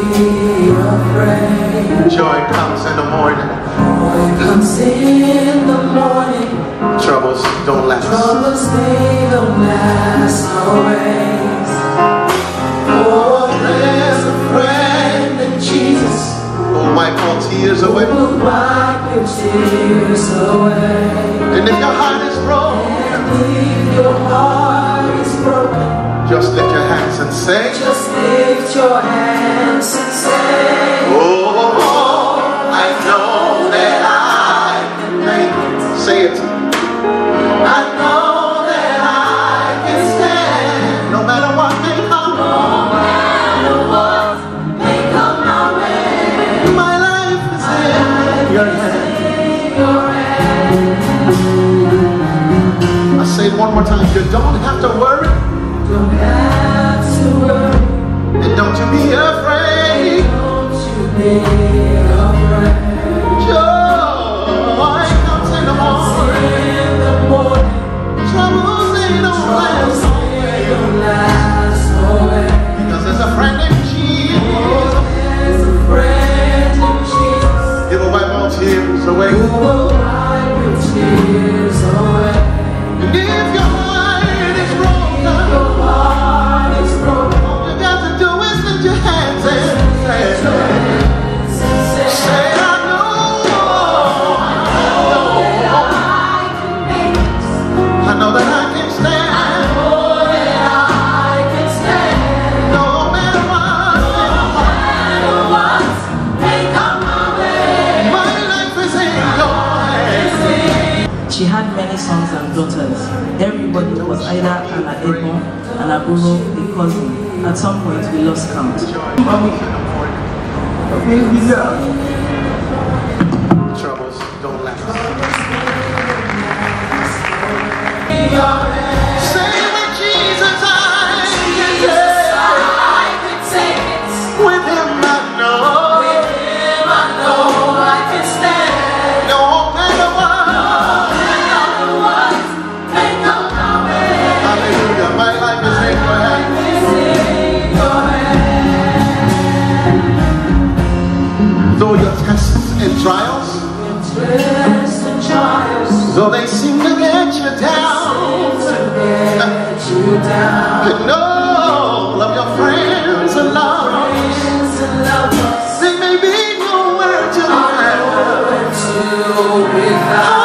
afraid. Joy comes in the morning. Joy comes in the morning. Troubles don't last. Troubles, they don't last always. Oh, there's a friend in Jesus. Will wipe all tears away. Will wipe your tears away. And if your heart is broken, and if your heart is broken, just lift your hands and say, just lift your hands and say, oh, I know that I can make it. Say it. I know that I can stand. No matter what may come. No matter what may come my way. My life is in your hands. I say it one more time. You don't have to worry. Don't have to worry. And don't you be afraid. Don't you be afraid. Joy comes in the morning. Troubles they don't last always. Because there's a friend in Jesus. There's a friend in Jesus. He will wipe all tears away. Who will wipe your tears away. And if your heart is broken, all you got to do is lift your hands and say, I know that I can stand. No matter what may come my way. My life is in your hands. She had many sons and daughters. Everybody was either an Edmond, an Aburo, a cousin. At some point, we lost count. Troubles don't last. Say with Jesus, I can take it. With him I know. With him I know I can stand. No matter what. No matter what may come my way. Hallelujah. My life is in your hands. It's in your hands. Though your tests and trials, Tests and trials, though they seem to get you down, get you down. you know of your friends and lovers. Friends and lovers, They may be nowhere to be found. nowhere to be found.